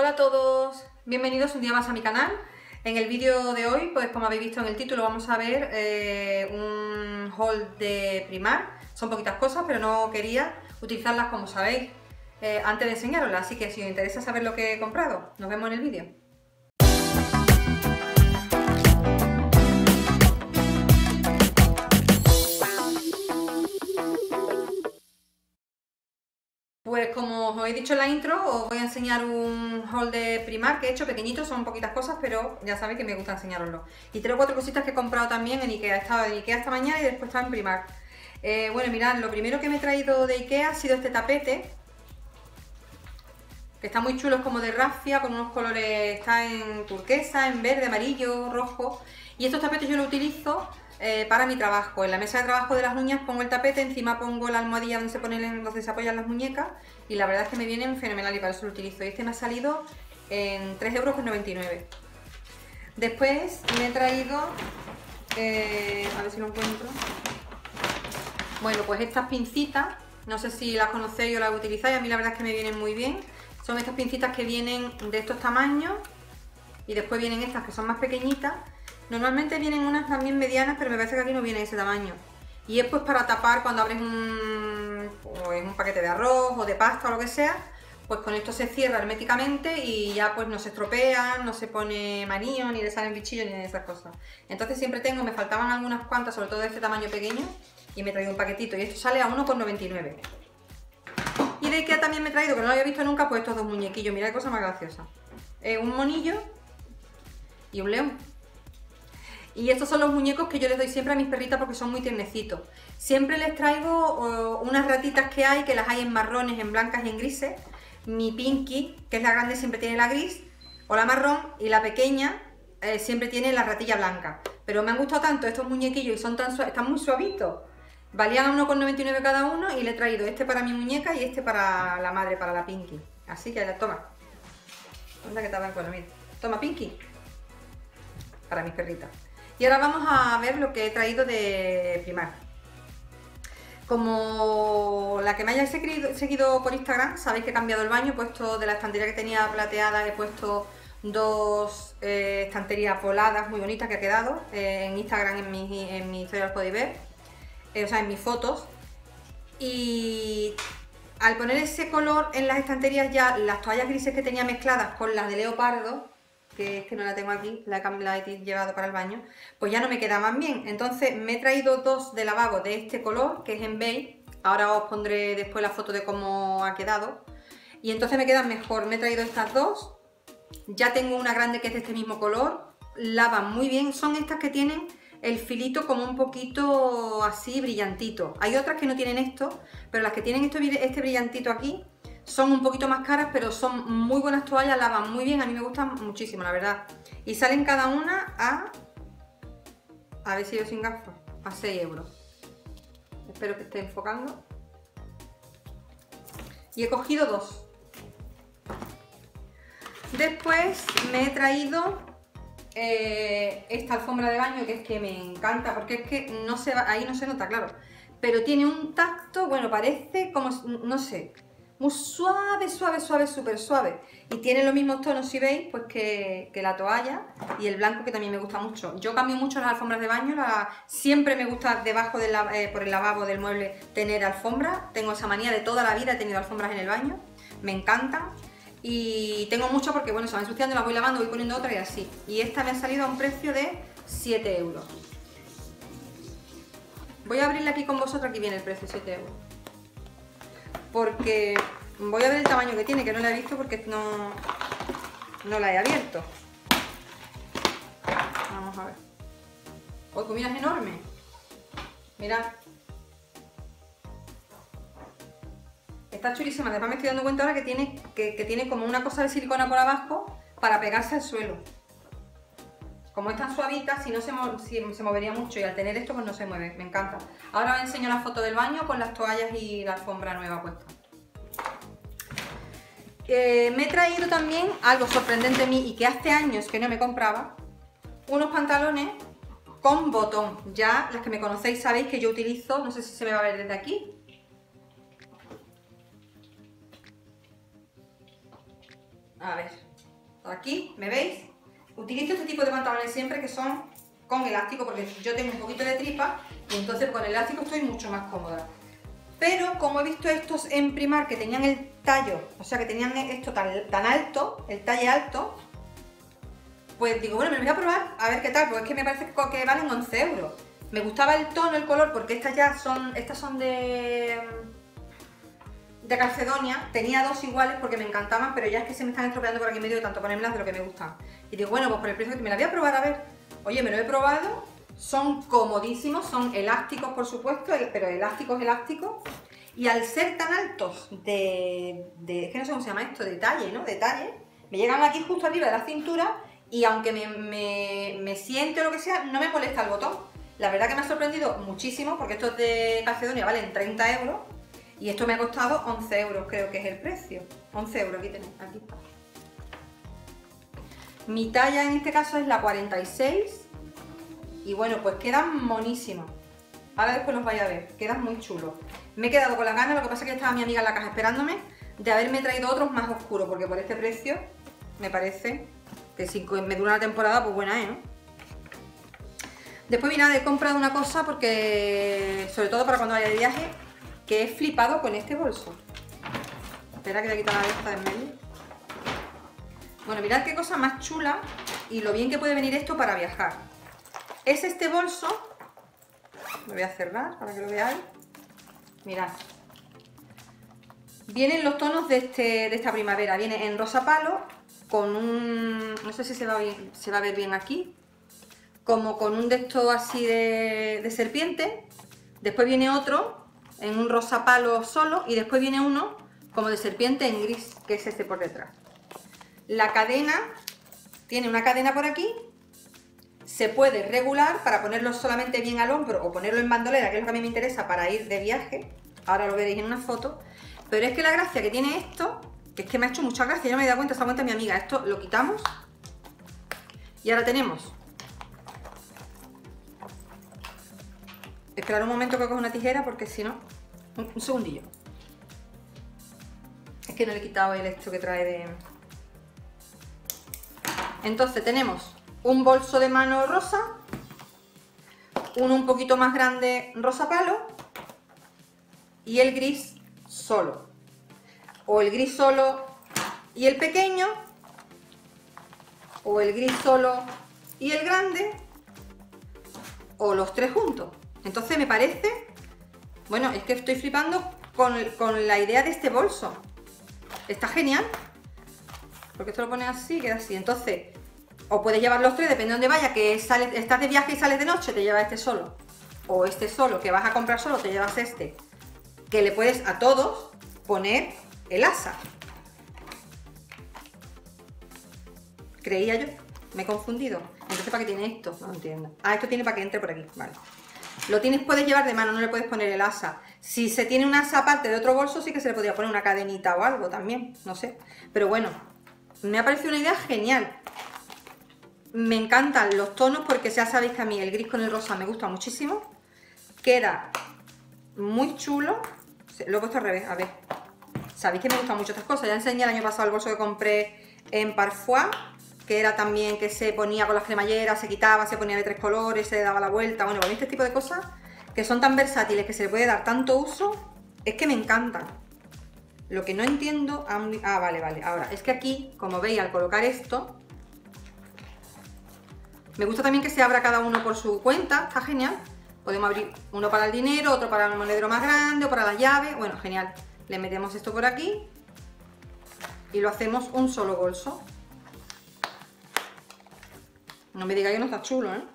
Hola a todos, bienvenidos un día más a mi canal. En el vídeo de hoy, pues como habéis visto en el título, vamos a ver un haul de Primark. Son poquitas cosas, pero no quería utilizarlas como sabéis antes de enseñaroslas, así que si os interesa saber lo que he comprado, nos vemos en el vídeo. Pues como os he dicho en la intro, os voy a enseñar un haul de Primark que he hecho pequeñito, son poquitas cosas, pero ya sabéis que me gusta enseñaroslo. Y 3 o 4 cositas que he comprado también en Ikea. He estado en Ikea esta mañana y después estaba en Primark. Bueno, mirad, lo primero que me he traído de Ikea ha sido este tapete, que está muy chulo, es como de rafia, con unos colores, está en turquesa, en verde, amarillo, rojo. Y estos tapetes yo los utilizo para mi trabajo. En la mesa de trabajo de las uñas pongo el tapete, encima pongo la almohadilla donde se apoyan las muñecas, y la verdad es que me vienen fenomenal y para eso lo utilizo. Y este me ha salido en 3,99 €. Después me he traído, a ver si lo encuentro, bueno, pues estas pincitas, no sé si las conocéis o las utilizáis, a mí la verdad es que me vienen muy bien. Son estas pincitas que vienen de estos tamaños y después vienen estas que son más pequeñitas. Normalmente vienen unas también medianas, pero me parece que aquí no viene ese tamaño. Y es pues para tapar cuando abres un paquete de arroz o de pasta o lo que sea, pues con esto se cierra herméticamente y ya pues no se estropea, no se pone manío, ni le salen bichillos, ni de esas cosas. Entonces siempre tengo, me faltaban algunas cuantas, sobre todo de este tamaño pequeño, y me he traído un paquetito y esto sale a 1,99 €. Y de Ikea también me he traído, que no lo había visto nunca, pues estos dos muñequillos, mirad qué cosa más graciosa. Un monillo y un león. Y estos son los muñecos que yo les doy siempre a mis perritas porque son muy tiernecitos. Siempre les traigo unas ratitas que hay, que las hay en marrones, en blancas y en grises. Mi Pinky, que es la grande, siempre tiene la gris o la marrón, y la pequeña siempre tiene la ratilla blanca. Pero me han gustado tanto estos muñequillos y son tan están muy suavitos. Valían a 1,99 € cada uno y le he traído este para mi muñeca y este para la madre, para la Pinky. Así que toma. Anda que estaba en cuero, mira. Toma, Pinky. Para mis perritas. Y ahora vamos a ver lo que he traído de Primark. Como la que me hayáis seguido por Instagram, sabéis que he cambiado el baño, he puesto de la estantería que tenía plateada, he puesto dos estanterías voladas muy bonitas que ha quedado. En Instagram, en mi historia las podéis ver, o sea, en mis fotos. Y al poner ese color en las estanterías, ya las toallas grises que tenía mezcladas con las de leopardo, que es que no la tengo aquí, la he llevado para el baño, pues ya no me quedaban bien. Entonces me he traído dos de lavabo de este color, que es en beige. Ahora os pondré después la foto de cómo ha quedado. Y entonces me quedan mejor. Me he traído estas dos. Ya tengo una grande que es de este mismo color. Lavan muy bien. Son estas que tienen el filito como un poquito así brillantito. Hay otras que no tienen esto, pero las que tienen este brillantito aquí son un poquito más caras, pero son muy buenas toallas, lavan muy bien, a mí me gustan muchísimo, la verdad. Y salen cada una a ver si yo sin gafas, a 6 €. Espero que esté enfocando. Y he cogido dos. Después me he traído esta alfombra de baño, que es que me encanta, porque es que no se va, ahí no se nota, claro, pero tiene un tacto, bueno, parece como, no sé, muy suave, suave, suave, súper suave. Y tiene los mismos tonos, si veis, pues que la toalla, y el blanco, que también me gusta mucho. Yo cambio mucho las alfombras de baño, siempre me gusta debajo por el lavabo del mueble tener alfombra. Tengo esa manía de toda la vida, he tenido alfombras en el baño, me encantan. Y tengo mucho porque, bueno, se van ensuciando, las voy lavando, voy poniendo otra y así. Y esta me ha salido a un precio de 7 €. Voy a abrirla aquí con vosotros, aquí viene el precio, 7 €. Porque voy a ver el tamaño que tiene, que no la he visto porque no la he abierto. Vamos a ver. ¡Oh, pues mira, es enorme! Mirad. Está chulísima. Además me estoy dando cuenta ahora que tiene como una cosa de silicona por abajo para pegarse al suelo. Como es tan suavita, si se movería mucho, y al tener esto pues no se mueve. Me encanta. Ahora os enseño la foto del baño con las toallas y la alfombra nueva puesta. Me he traído también algo sorprendente a mí y que hace años que no me compraba. Unos pantalones con botón. Ya las que me conocéis sabéis que yo utilizo, no sé si se me va a ver desde aquí. A ver, aquí, ¿me veis? Utilizo este tipo de pantalones siempre que son con elástico, porque yo tengo un poquito de tripa y entonces con el elástico estoy mucho más cómoda. Pero como he visto estos en Primark que tenían el tallo, o sea que tenían esto tan alto, el talle alto, pues digo, bueno, me lo voy a probar a ver qué tal, porque es que me parece que valen 11 euros. Me gustaba el tono, el color, porque estas son de Calcedonia. Tenía dos iguales porque me encantaban, pero ya es que se me están estropeando por aquí medio de tanto ponerlas de lo que me gustan. Y digo, bueno, pues por el precio que me la voy a probar a ver. Oye, me lo he probado, son comodísimos, son elásticos por supuesto, pero elásticos. Y al ser tan altos es que no sé cómo se llama esto, de talle, ¿no? De talle, me llegan aquí justo arriba de la cintura y aunque me siente o lo que sea, no me molesta el botón. La verdad que me ha sorprendido muchísimo porque estos de Calcedonia valen 30 euros y esto me ha costado 11 euros, creo que es el precio. 11 euros, aquí tenéis, aquí está. Mi talla en este caso es la 46 y bueno, pues quedan monísimos. Ahora después los vais a ver, quedan muy chulos. Me he quedado con la gana, lo que pasa es que estaba mi amiga en la caja esperándome, de haberme traído otros más oscuros, porque por este precio me parece que si me dura una temporada, pues buena es, ¿no? Después, mira, he comprado una cosa porque, sobre todo para cuando vaya de viaje, que he flipado con este bolso. Espera que voy a quitar la de esta de en medio. Bueno, mirad qué cosa más chula y lo bien que puede venir esto para viajar. Es este bolso, lo voy a cerrar para que lo veáis. Mirad. Vienen los tonos de esta primavera. Viene en rosa palo, con un... no sé si se va a ver bien aquí. Como con un de estos así de serpiente. Después viene otro en un rosa palo solo. Y después viene uno como de serpiente en gris, que es este por detrás. La cadena, tiene una cadena por aquí. Se puede regular para ponerlo solamente bien al hombro o ponerlo en bandolera, que es lo que a mí me interesa para ir de viaje. Ahora lo veréis en una foto. Pero es que la gracia que tiene esto, que es que me ha hecho mucha gracia, yo me he dado cuenta, se da cuenta mi amiga. Esto lo quitamos y ahora tenemos... Esperar un momento que coja una tijera porque si no... Un segundillo. Es que no le he quitado el esto que trae de... Entonces tenemos un bolso de mano rosa, uno un poquito más grande rosa palo y el gris solo. O el gris solo y el pequeño, o el gris solo y el grande, o los tres juntos. Entonces me parece, bueno, es que estoy flipando con la idea de este bolso. Está genial, porque esto lo pones así y queda así. Entonces, o puedes llevar los tres, depende de dónde vaya, que estás de viaje y sales de noche, te llevas este solo. O este solo, que vas a comprar solo, te llevas este. Que le puedes a todos poner el asa. Creía yo, me he confundido. Entonces, ¿para qué tiene esto? No entiendo. Ah, esto tiene para que entre por aquí, vale. Lo puedes llevar de mano, no le puedes poner el asa. Si se tiene un asa aparte de otro bolso, sí que se le podría poner una cadenita o algo también, no sé. Pero bueno, me ha parecido una idea genial. Me encantan los tonos porque ya sabéis que a mí el gris con el rosa me gusta muchísimo. Queda muy chulo. Lo he puesto al revés, a ver. Sabéis que me gustan mucho estas cosas. Ya enseñé el año pasado el bolso que compré en Parfois, que era también que se ponía con las cremalleras, se quitaba, se ponía de tres colores, se daba la vuelta. Bueno, con este tipo de cosas que son tan versátiles, que se le puede dar tanto uso, es que me encantan. Lo que no entiendo... Ah, vale, vale. Ahora, es que aquí, como veis, al colocar esto, me gusta también que se abra cada uno por su cuenta, está genial. Podemos abrir uno para el dinero, otro para el monedero más grande o para las llaves. Bueno, genial. Le metemos esto por aquí y lo hacemos un solo bolso. No me digáis que no está chulo, ¿eh?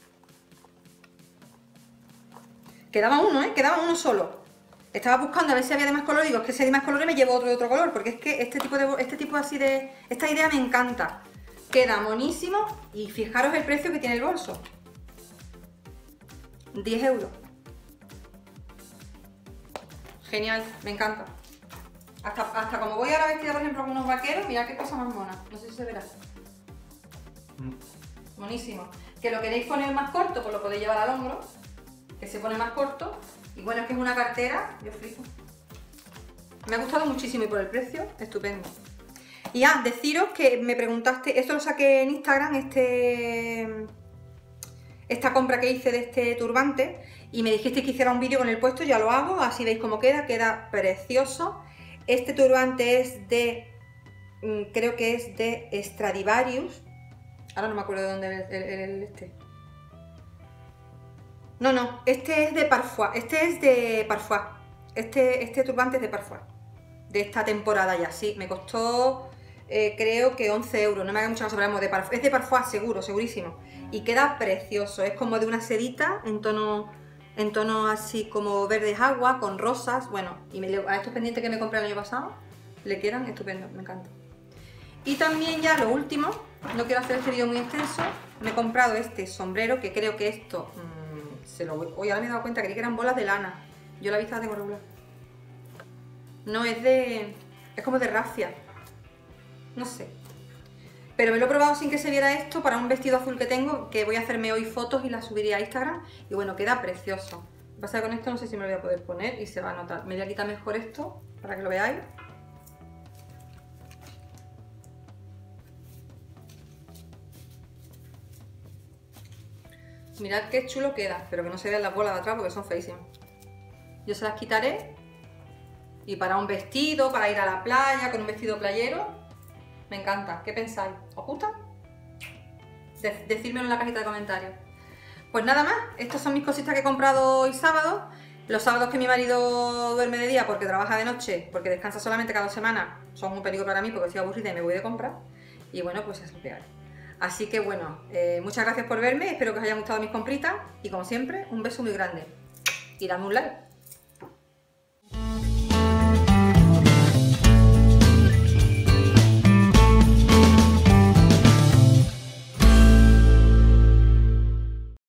Quedaba uno, ¿eh? Quedaba uno solo. Estaba buscando a ver si había de más color. Digo, es que si hay de más colores me llevo otro de otro color. Porque es que este tipo así de... Esta idea me encanta. Queda monísimo. Y fijaros el precio que tiene el bolso. 10 euros. Genial, me encanta. Hasta como voy ahora vestida, por ejemplo, con unos vaqueros, mirad qué cosa más mona. No sé si se verá. Monísimo. Que lo queréis poner más corto, pues lo podéis llevar al hombro. Que se pone más corto. Y bueno, es que es una cartera, yo flipo. Me ha gustado muchísimo y por el precio, estupendo. Y deciros que me preguntaste, esto lo saqué en Instagram, esta compra que hice de este turbante, y me dijiste que hiciera un vídeo con el puesto, ya lo hago, así veis cómo queda precioso. Este turbante es de, creo que es de Stradivarius, ahora no me acuerdo de dónde es este. No, este es de Parfois, este turbante es de Parfois, de esta temporada ya, sí, me costó creo que 11 euros, no me haga mucho caso, pero es de Parfois seguro, segurísimo, y queda precioso, es como de una sedita en tono así como verdes agua, con rosas, bueno, y a estos pendientes que me compré el año pasado, le quedan estupendos, me encanta. Y también ya lo último, no quiero hacer este vídeo muy extenso, me he comprado este sombrero, que creo que esto... Hoy ahora me he dado cuenta que creí que eran bolas de lana. Yo la vista la tengo regular. No, es como de rafia. No sé. Pero me lo he probado sin que se viera esto para un vestido azul que tengo, que voy a hacerme hoy fotos y las subiré a Instagram. Y bueno, queda precioso. Lo que pasa es que con esto no sé si me lo voy a poder poner y se va a notar. Me voy a quitar mejor esto para que lo veáis. Mirad qué chulo queda, pero que no se vean las bolas de atrás porque son feísimas. Yo se las quitaré y para un vestido, para ir a la playa, con un vestido playero, me encanta. ¿Qué pensáis? ¿Os gusta? Decídmelo en la cajita de comentarios. Pues nada más, estas son mis cositas que he comprado hoy sábado. Los sábados que mi marido duerme de día porque trabaja de noche, porque descansa solamente cada 2 semanas, son un peligro para mí porque estoy aburrida y me voy de compras. Y bueno, pues es lo que hay. Así que bueno, muchas gracias por verme, espero que os hayan gustado mis compritas y como siempre, un beso muy grande y dadme un like.